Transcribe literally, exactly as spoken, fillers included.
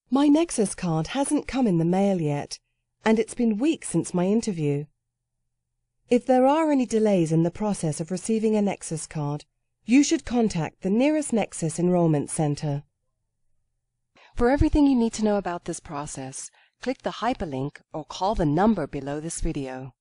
My NEXUS card hasn't come in the mail yet, and it's been weeks since my interview. If there are any delays in the process of receiving a NEXUS card, you should contact the nearest NEXUS Enrolment Centre. For everything you need to know about this process, click the hyperlink or call the number below this video.